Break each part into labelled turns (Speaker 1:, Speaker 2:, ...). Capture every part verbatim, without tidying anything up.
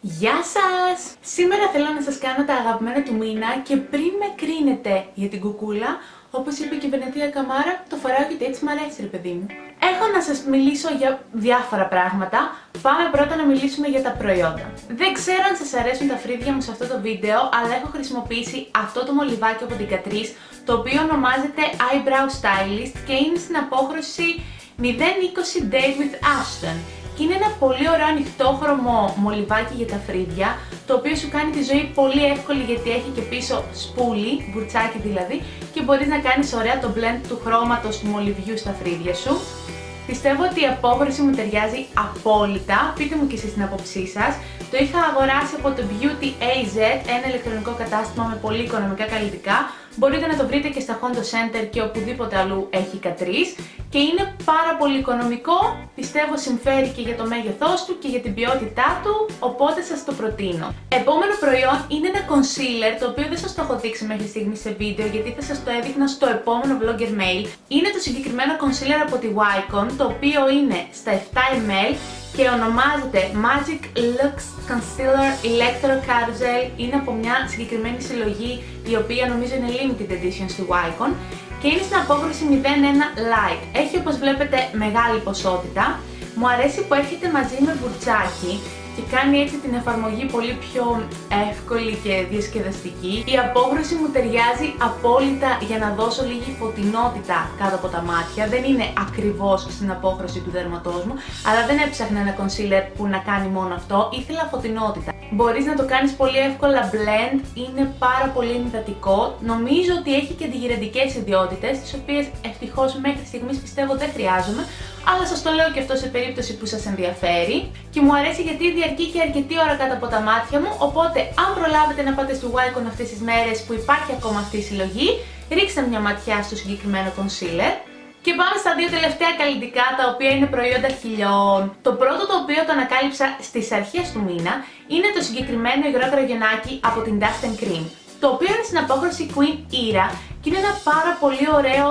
Speaker 1: Γεια σας! Σήμερα θέλω να σας κάνω τα αγαπημένα του μήνα και πριν με κρίνετε για την κουκούλα, όπως είπε και η Βενετία Καμάρα, το φοράω γιατί έτσι μ' αρέσει ρε παιδί μου. Έχω να σας μιλήσω για διάφορα πράγματα. Πάμε πρώτα να μιλήσουμε για τα προϊόντα. Δεν ξέρω αν σας αρέσουν τα φρύδια μου σε αυτό το βίντεο, αλλά έχω χρησιμοποιήσει αυτό το μολυβάκι από την Catrice, το οποίο ονομάζεται Eyebrow Stylist και είναι στην απόχρωση μηδέν είκοσι Date with Ashton. Και είναι ένα πολύ ωραίο ανοιχτόχρωμο μολυβάκι για τα φρύδια, το οποίο σου κάνει τη ζωή πολύ εύκολη γιατί έχει και πίσω σπούλι, μπουρτσάκι δηλαδή, και μπορείς να κάνεις ωραία το blend του χρώματος του μολυβιού στα φρύδια σου. Πιστεύω ότι η απόχρωση μου ταιριάζει απόλυτα, πείτε μου και εσείς την άποψή σας. Το είχα αγοράσει από το Beauty έι ζετ, ένα ηλεκτρονικό κατάστημα με πολύ οικονομικά καλλιτικά. Μπορείτε να το βρείτε και στα Hondo Center και οπουδήποτε αλλού έχει Catrice. Και είναι πάρα πολύ οικονομικό, πιστεύω συμφέρει και για το μέγεθός του και για την ποιότητά του, οπότε σας το προτείνω. Επόμενο προϊόν είναι ένα concealer, το οποίο δεν σας το έχω δείξει μέχρι στιγμή σε βίντεο γιατί θα σας το έδειχνα στο επόμενο vlogger mail. Είναι το συγκεκριμένο concealer από τη Wycon, το οποίο είναι στα επτά μιλιλίτρα και ονομάζεται Magic Lux Concealer Electro Carousel. Είναι από μια συγκεκριμένη συλλογή η οποία νομίζω είναι limited edition στη Wycon και είναι στην απόχρωση μηδέν ένα Light. Έχει όπως βλέπετε μεγάλη ποσότητα. Μου αρέσει που έρχεται μαζί με μπουρτσάκι και κάνει έτσι την εφαρμογή πολύ πιο εύκολη και διασκεδαστική. Η απόχρωση μου ταιριάζει απόλυτα για να δώσω λίγη φωτεινότητα κάτω από τα μάτια. Δεν είναι ακριβώς στην απόχρωση του δέρματός μου, αλλά δεν έψαχνα ένα concealer που να κάνει μόνο αυτό, ήθελα φωτεινότητα. Μπορείς να το κάνεις πολύ εύκολα blend, είναι πάρα πολύ ενυδατικό. Νομίζω ότι έχει και αντιγυραντικές ιδιότητες, τις οποίες ευτυχώς μέχρι στιγμής πιστεύω δεν χρειάζομαι, αλλά σας το λέω και αυτό σε περίπτωση που σας ενδιαφέρει. Και μου αρέσει γιατί διαρκεί και αρκετή ώρα κάτω από τα μάτια μου, οπότε αν προλάβετε να πάτε στο Wycon αυτές τις μέρες που υπάρχει ακόμα αυτή η συλλογή, ρίξτε μια ματιά στο συγκεκριμένο concealer. Και πάμε στα δύο τελευταία καλλιτικά, τα οποία είναι προϊόντα χιλιών. Το πρώτο, το οποίο το ανακάλυψα στις αρχές του μήνα, είναι το συγκεκριμένο υγρό κραγιονάκι από την Dust and Cream, το οποίο είναι στην απόχρωση Queen Era και είναι ένα πάρα πολύ ωραίο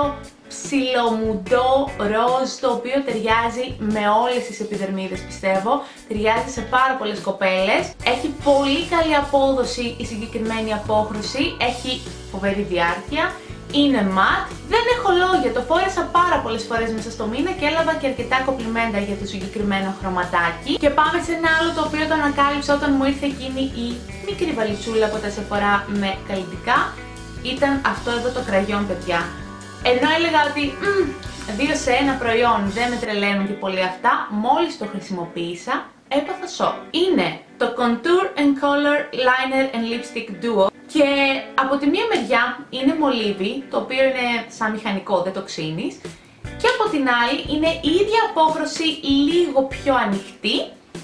Speaker 1: ψιλομουντό ροζ, το οποίο ταιριάζει με όλες τις επιδερμίδες πιστεύω, ταιριάζει σε πάρα πολλές κοπέλες. Έχει πολύ καλή απόδοση η συγκεκριμένη απόχρωση, έχει φοβερή διάρκεια. Είναι ματ, δεν έχω λόγια, το φόρεσα πάρα πολλές φορές μέσα στο μήνα και έλαβα και αρκετά κομπλιμέντα για το συγκεκριμένο χρωματάκι. Και πάμε σε ένα άλλο το οποίο το ανακάλυψα όταν μου ήρθε εκείνη η μικρή βαλιτσούλα από τα Sephora με καλλιτικά. Ήταν αυτό εδώ το κραγιόν, παιδιά. Ενώ έλεγα ότι μ, δύο σε ένα προϊόν δεν με τρελαίνουν και πολύ αυτά, μόλις το χρησιμοποίησα έπαθα σοκ. Είναι το Contour and Color Liner and Lipstick Duo. Και από τη μία μεριά είναι μολύβι, το οποίο είναι σαν μηχανικό, δεν το ξύνεις. Και από την άλλη είναι η ίδια απόχρωση, λίγο πιο ανοιχτή,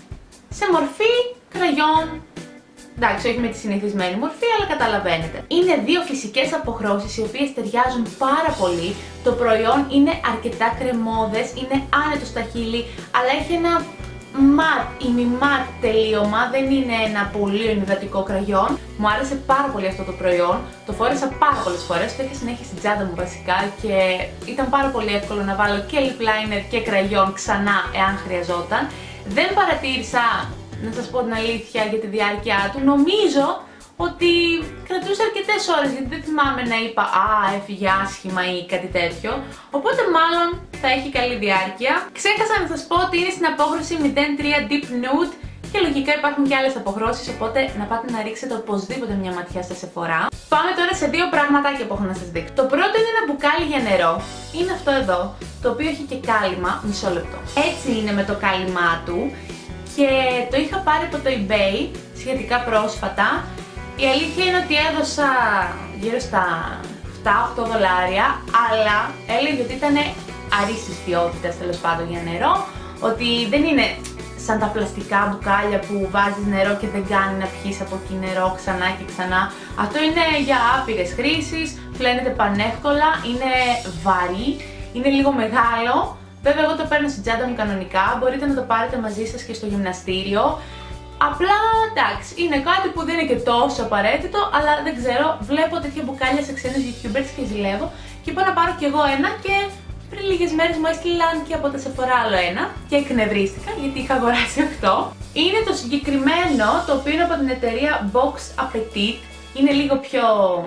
Speaker 1: σε μορφή κραγιόν. Εντάξει, όχι με τη συνηθισμένη μορφή, αλλά καταλαβαίνετε. Είναι δύο φυσικές αποχρώσεις οι οποίες ταιριάζουν πάρα πολύ. Το προϊόν είναι αρκετά κρεμώδες, είναι άνετο στα χείλη, αλλά έχει ένα ματ, ημιμάτ τελείωμα, δεν είναι ένα πολύ ενυδατικό κραγιόν. Μου άρεσε πάρα πολύ αυτό το προϊόν, το φόρεσα πάρα πολλές φορές, το είχα συνέχεια στην τσάντα μου βασικά και ήταν πάρα πολύ εύκολο να βάλω και lip liner και κραγιόν ξανά εάν χρειαζόταν. Δεν παρατήρησα, να σας πω την αλήθεια, για τη διάρκεια του. Νομίζω ότι κρατούσε αρκετές ώρες, γιατί δεν θυμάμαι να είπα «Α, έφυγε άσχημα» ή κάτι τέτοιο. Οπότε μάλλον θα έχει καλή διάρκεια. Ξέχασα να σας πω ότι είναι στην απόχρωση μηδέν τρία Deep Nude και λογικά υπάρχουν και άλλες αποχρώσεις, οπότε να πάτε να ρίξετε οπωσδήποτε μια ματιά στα Sephora. Πάμε τώρα σε δύο πραγματάκια που έχω να σας δείξω. Το πρώτο είναι ένα μπουκάλι για νερό. Είναι αυτό εδώ, το οποίο έχει και κάλυμα. Μισό λεπτό. Έτσι είναι με το κάλυμά του και το είχα πάρει από το eBay σχετικά πρόσφατα. Η αλήθεια είναι ότι έδωσα γύρω στα επτά οχτώ δολάρια, αλλά έλεγε ότι ήταν αρίστης ποιότητας τέλος πάντων για νερό, ότι δεν είναι σαν τα πλαστικά μπουκάλια που βάζεις νερό και δεν κάνει να πιείς από εκεί νερό ξανά και ξανά. Αυτό είναι για άπειρες χρήσεις, φλένεται πανεύκολα, είναι βαρύ, είναι λίγο μεγάλο. Βέβαια εγώ το παίρνω στην τσάντα μου κανονικά, μπορείτε να το πάρετε μαζί σας και στο γυμναστήριο. Απλά εντάξει, είναι κάτι που δεν είναι και τόσο απαραίτητο, αλλά δεν ξέρω, βλέπω τέτοια μπουκάλια σε ξένους YouTubers και ζηλεύω και είπα να πάρω κι εγώ ένα και πριν λίγες μέρες μου έστειλαν και από τα Sephora άλλο ένα και εκνευρίστηκα γιατί είχα αγοράσει οκτώ. Είναι το συγκεκριμένο, το οποίο είναι από την εταιρεία Box Appetit. Είναι λίγο πιο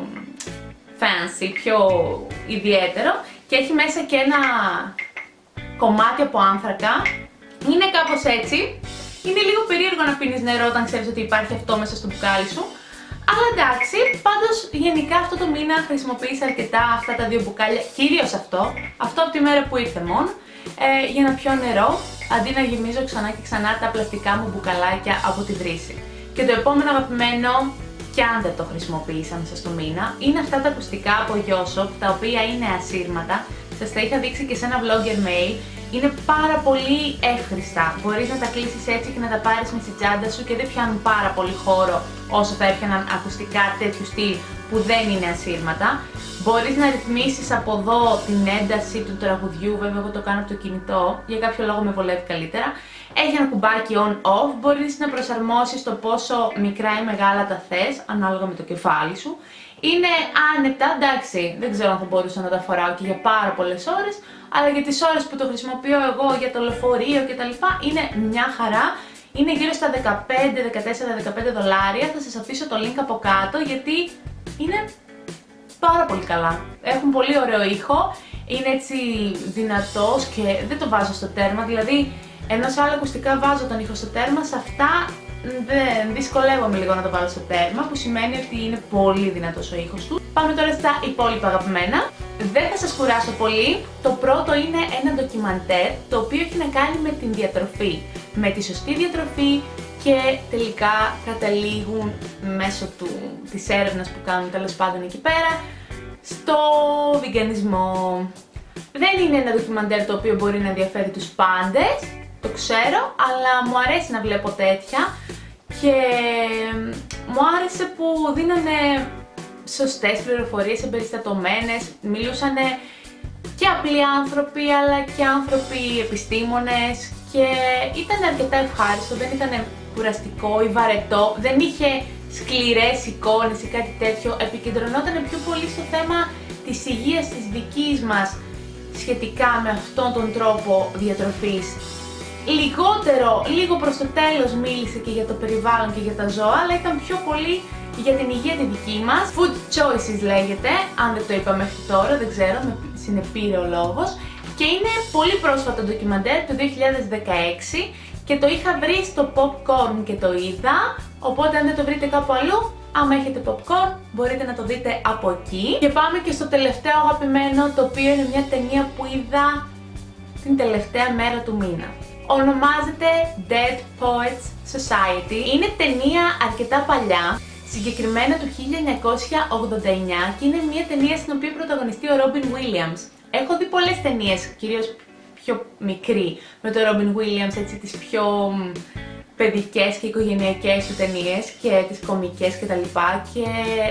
Speaker 1: fancy, πιο ιδιαίτερο και έχει μέσα και ένα κομμάτι από άνθρακα. Είναι κάπως έτσι. Είναι λίγο περίεργο να πίνεις νερό όταν ξέρεις ότι υπάρχει αυτό μέσα στο μπουκάλι σου. Αλλά εντάξει, πάντως γενικά αυτό το μήνα χρησιμοποίησα αρκετά αυτά τα δύο μπουκάλια, κυρίως αυτό, αυτό από τη μέρα που ήρθε μόνο, ε, για να πιω νερό, αντί να γεμίζω ξανά και ξανά τα πλαστικά μου μπουκαλάκια από τη βρύση. Και το επόμενο αγαπημένο, κι αν δεν το χρησιμοποίησα μέσα στο μήνα, είναι αυτά τα ακουστικά από Yoshop, τα οποία είναι ασύρματα. Σας τα είχα δείξει και σε ένα vlogger mail. Είναι πάρα πολύ εύχριστα. Μπορείς να τα κλείσεις έτσι και να τα πάρεις με στη τσάντα σου και δεν πιάνουν πάρα πολύ χώρο όσο θα έπιαναν ακουστικά τέτοιου στυλ που δεν είναι ασύρματα. Μπορείς να ρυθμίσεις από εδώ την ένταση του τραγουδιού, βέβαια εγώ το κάνω από το κινητό, για κάποιο λόγο με βολεύει καλύτερα. Έχει ένα κουμπάκι on-off, μπορείς να προσαρμόσεις το πόσο μικρά ή μεγάλα τα θες, ανάλογα με το κεφάλι σου. Είναι άνετα, εντάξει, δεν ξέρω αν θα μπορούσα να τα φοράω και για πάρα πολλές ώρες, αλλά για τις ώρες που το χρησιμοποιώ εγώ για το λεωφορείο κτλ. Είναι μια χαρά. Είναι γύρω στα δεκαπέντε, δεκατέσσερα, δεκαπέντε δολάρια, θα σας αφήσω το link από κάτω γιατί είναι πάρα πολύ καλά. Έχουν πολύ ωραίο ήχο, είναι έτσι δυνατός και δεν το βάζω στο τέρμα, δηλαδή ενώ σε άλλα ακουστικά βάζω τον ήχο στο τέρμα, σε αυτά δεν δυσκολεύομαι λίγο να το βάλω στο τέρμα, που σημαίνει ότι είναι πολύ δυνατός ο ήχος του. Πάμε τώρα στα υπόλοιπα αγαπημένα. Δεν θα σας κουράσω πολύ. Το πρώτο είναι ένα ντοκιμαντέρ, το οποίο έχει να κάνει με την διατροφή. Με τη σωστή διατροφή και τελικά καταλήγουν μέσω του, της έρευνας που κάνουν τέλος πάντων εκεί πέρα, στο βιγκανισμό. Δεν είναι ένα ντοκιμαντέρ το οποίο μπορεί να ενδιαφέρει τους πάντες, το ξέρω, αλλά μου αρέσει να βλέπω τέτοια και μου άρεσε που δίνανε σωστές πληροφορίες, εμπεριστατωμένες, μιλούσαν και απλοί άνθρωποι αλλά και άνθρωποι επιστήμονες και ήταν αρκετά ευχάριστο, δεν ήταν κουραστικό ή βαρετό, δεν είχε σκληρές εικόνες ή κάτι τέτοιο, επικεντρωνόταν πιο πολύ στο θέμα της υγείας της δικής μας σχετικά με αυτόν τον τρόπο διατροφής. Λιγότερο, λίγο προς το τέλος μίλησε και για το περιβάλλον και για τα ζώα, αλλά ήταν πιο πολύ για την υγεία τη δική μας. Food Choices λέγεται, αν δεν το είπα μέχρι τώρα, δεν ξέρω, με συνεπήρε ο λόγος. Και είναι πολύ πρόσφατο ντοκιμαντέρ του δύο χιλιάδες δεκαέξι και το είχα βρει στο Popcorn και το είδα, οπότε αν δεν το βρείτε κάπου αλλού, άμα έχετε popcorn μπορείτε να το δείτε από εκεί. Και πάμε και στο τελευταίο αγαπημένο, το οποίο είναι μια ταινία που είδα την τελευταία μέρα του μήνα. Ονομάζεται Dead Poets Society. Είναι ταινία αρκετά παλιά, συγκεκριμένα του χίλια εννιακόσια ογδόντα εννιά, και είναι μια ταινία στην οποία πρωταγωνιστεί ο Robin Williams. Έχω δει πολλές ταινίες, κυρίως πιο μικρή, με τον Robin Williams, έτσι τις πιο παιδικές και οικογενειακές του ταινίες και τις κωμικές κτλ. Και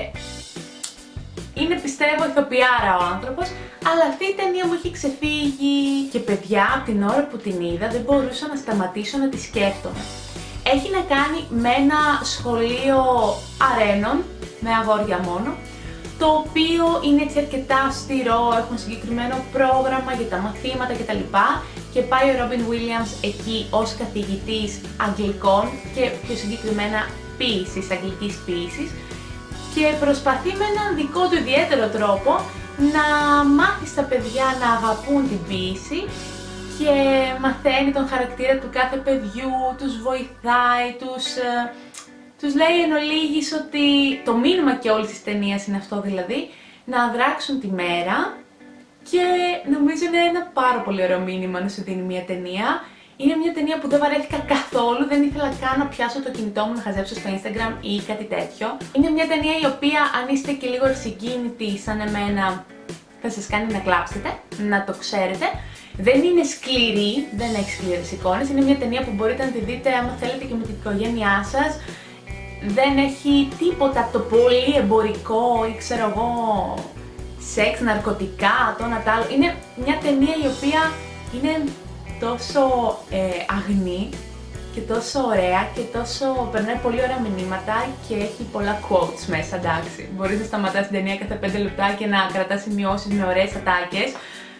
Speaker 1: είναι, πιστεύω, ηθοποιάρα ο άνθρωπος, αλλά αυτή η ταινία μου έχει ξεφύγει και παιδιά, από την ώρα που την είδα δεν μπορούσα να σταματήσω να τη σκέφτομαι. Έχει να κάνει με ένα σχολείο αρένων, με αγόρια μόνο, το οποίο είναι έτσι αρκετά αυστηρό, έχουν συγκεκριμένο πρόγραμμα για τα μαθήματα κτλ. Και πάει ο Robin Williams εκεί ως καθηγητής αγγλικών και πιο συγκεκριμένα ποίησης, αγγλικής ποίησης, και προσπαθεί με έναν δικό του ιδιαίτερο τρόπο να μάθει στα παιδιά να αγαπούν την ποίηση και μαθαίνει τον χαρακτήρα του κάθε παιδιού, τους βοηθάει, τους, τους λέει εν ολίγης ότι το μήνυμα και όλης της ταινίας είναι αυτό, δηλαδή να αδράξουν τη μέρα, και νομίζω είναι ένα πάρα πολύ ωραίο μήνυμα να σου δίνει μια ταινία. Είναι μια ταινία που δεν βαρέθηκα καθόλου, δεν ήθελα καν να πιάσω το κινητό μου να χαζέψω στο Instagram ή κάτι τέτοιο. Είναι μια ταινία η οποία, αν είστε και λίγο συγκίνητοι σαν εμένα, θα σας κάνει να κλάψετε, να το ξέρετε. Δεν είναι σκληρή, δεν έχει σκληρές εικόνες, είναι μια ταινία που μπορείτε να τη δείτε άμα θέλετε και με την οικογένειά σας. Δεν έχει τίποτα από το πολύ εμπορικό ή ξέρω εγώ, σεξ, ναρκωτικά, το ένα τ' άλλο. Είναι μια ταινία η οποία είναι τόσο ε, αγνή και τόσο ωραία και τόσο περνάει πολύ ωραία μηνύματα και έχει πολλά quotes μέσα, εντάξει. Μπορείς να σταματάς την ταινία κάθε πέντε λεπτά και να κρατάς σημειώσεις με ωραίες ατάκες.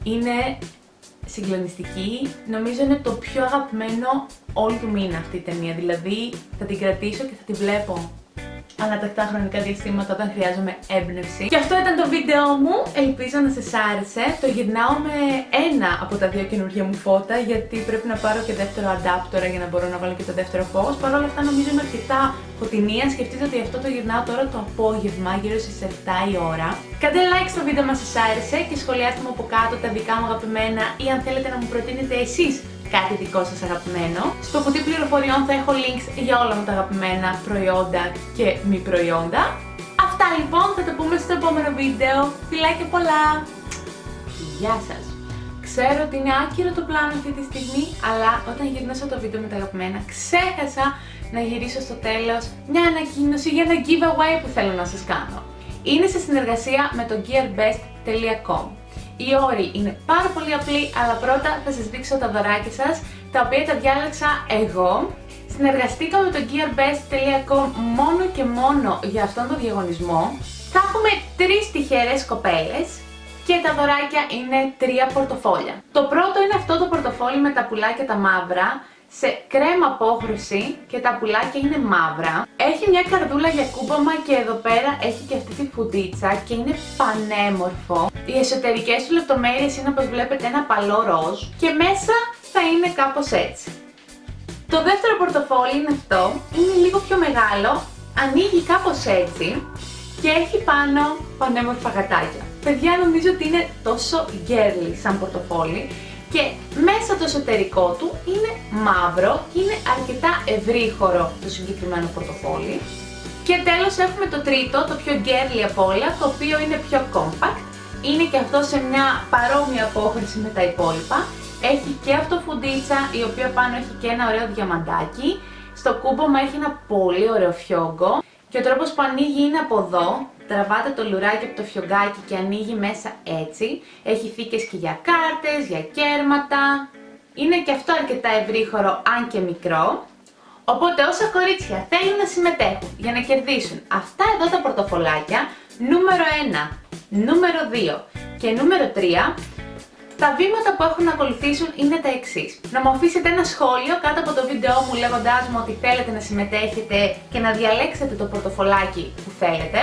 Speaker 1: Είναι συγκλονιστική, νομίζω είναι το πιο αγαπημένο όλη του μήνα αυτή η ταινία, δηλαδή θα την κρατήσω και θα τη βλέπω ανατακτά χρονικά διαστήματα όταν χρειάζομαι έμπνευση. Και αυτό ήταν το βίντεο μου, ελπίζω να σας άρεσε. Το γυρνάω με ένα από τα δύο καινούργια μου φώτα, γιατί πρέπει να πάρω και δεύτερο αντάπτορα για να μπορώ να βάλω και το δεύτερο φως. Παρ' όλα αυτά νομίζω είμαι αρκετά φωτεινή. Αν σκεφτείτε ότι αυτό το γυρνάω τώρα το απόγευμα, γύρω στις επτά η ώρα. Κάντε like στο βίντεο μας σας άρεσε και σχολιάστε μου από κάτω τα δικά μου αγαπημένα ή αν θέλετε να μου προτείνετε εσείς κάτι δικό σας αγαπημένο. Στο κουτί πληροφοριών θα έχω links για όλα μου τα αγαπημένα προϊόντα και μη προϊόντα. Αυτά λοιπόν, θα τα πούμε στο επόμενο βίντεο. Φιλάκια πολλά! Γεια σας! Ξέρω ότι είναι άκυρο το πλάνο αυτή τη στιγμή, αλλά όταν γυρνάσα το βίντεο με τα αγαπημένα ξέχασα να γυρίσω στο τέλος μια ανακοίνωση για ένα giveaway που θέλω να σας κάνω. Είναι σε συνεργασία με το gearbest τελεία com. Οι όροι είναι πάρα πολύ απλοί, αλλά πρώτα θα σας δείξω τα δωράκια σας, τα οποία τα διάλεξα εγώ. Συνεργαστήκα με το gearbest τελεία com μόνο και μόνο για αυτόν τον διαγωνισμό. Θα έχουμε τρεις τυχερές κοπέλες και τα δωράκια είναι τρία πορτοφόλια. Το πρώτο είναι αυτό το πορτοφόλι με τα πουλάκια τα μαύρα, σε κρέμα απόχρωση και τα πουλάκια είναι μαύρα. Έχει μια καρδούλα για κούμπαμα και εδώ πέρα έχει και αυτή τη φουντίτσα και είναι πανέμορφο. Οι εσωτερικές του λεπτομέρειες είναι όπως βλέπετε ένα παλό ροζ και μέσα θα είναι κάπως έτσι. Το δεύτερο πορτοφόλι είναι αυτό, είναι λίγο πιο μεγάλο, ανοίγει κάπως έτσι και έχει πάνω πανέμορφα γατάκια. Παιδιά, νομίζω ότι είναι τόσο girly σαν πορτοφόλι. Και μέσα το εσωτερικό του είναι μαύρο και είναι αρκετά ευρύχωρο το συγκεκριμένο πορτοφόλι. Και τέλος έχουμε το τρίτο, το πιο girly από όλα, το οποίο είναι πιο compact. Είναι και αυτό σε μια παρόμοια απόχρωση με τα υπόλοιπα. Έχει και αυτό φουντίτσα, η οποία πάνω έχει και ένα ωραίο διαμαντάκι. Στο κούμπομα έχει ένα πολύ ωραίο φιόγκο. Και ο τρόπος που ανοίγει είναι από εδώ. Τραβάτε το λουράκι από το φιωγκάκι και ανοίγει μέσα έτσι. Έχει θήκες και για κάρτες, για κέρματα. Είναι και αυτό αρκετά ευρύχωρο, αν και μικρό. Οπότε όσα κορίτσια θέλουν να συμμετέχουν για να κερδίσουν αυτά εδώ τα πορτοφολάκια, νούμερο ένα, νούμερο δύο και νούμερο τρία, τα βήματα που έχουν να ακολουθήσουν είναι τα εξής. Να μου αφήσετε ένα σχόλιο κάτω από το βίντεό μου λέγοντάς μου ότι θέλετε να συμμετέχετε και να διαλέξετε το πορτοφολάκι που θέλετε.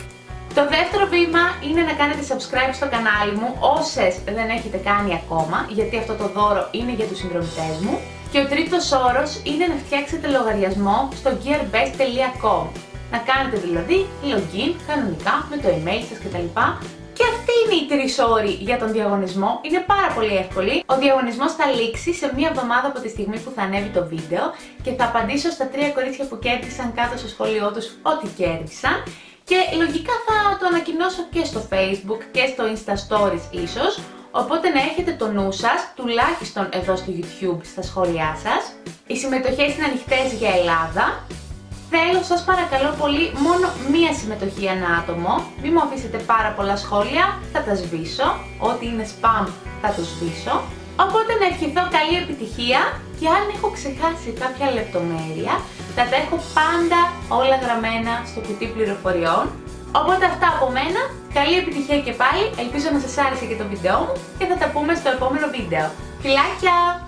Speaker 1: Το δεύτερο βήμα είναι να κάνετε subscribe στο κανάλι μου όσες δεν έχετε κάνει ακόμα, γιατί αυτό το δώρο είναι για τους συνδρομητές μου. Και ο τρίτος όρος είναι να φτιάξετε λογαριασμό στο gearbest τελεία com. Να κάνετε δηλαδή login κανονικά με το email σας κτλ. Και αυτοί είναι οι τρεις όροι για τον διαγωνισμό, είναι πάρα πολύ εύκολοι. Ο διαγωνισμός θα λήξει σε μία εβδομάδα από τη στιγμή που θα ανέβει το βίντεο και θα απαντήσω στα τρία κορίτσια που κέρδισαν κάτω στο σχόλιο τους ότι κέρδισαν. Και λογικά θα το ανακοινώσω και στο Facebook και στο Insta Stories ίσως, οπότε να έχετε το νου σας, τουλάχιστον εδώ στο YouTube στα σχόλιά σας. Οι συμμετοχές είναι ανοιχτές για Ελλάδα. Θέλω σας παρακαλώ πολύ μόνο μία συμμετοχή ανά άτομο, μην μου αφήσετε πάρα πολλά σχόλια, θα τα σβήσω, ό,τι είναι spam θα το σβήσω. Οπότε να ευχηθώ καλή επιτυχία και αν έχω ξεχάσει κάποια λεπτομέρεια θα τα έχω πάντα όλα γραμμένα στο κουτί πληροφοριών. Οπότε αυτά από μένα, καλή επιτυχία και πάλι, ελπίζω να σας άρεσε και το βίντεο μου και θα τα πούμε στο επόμενο βίντεο. Φιλάκια!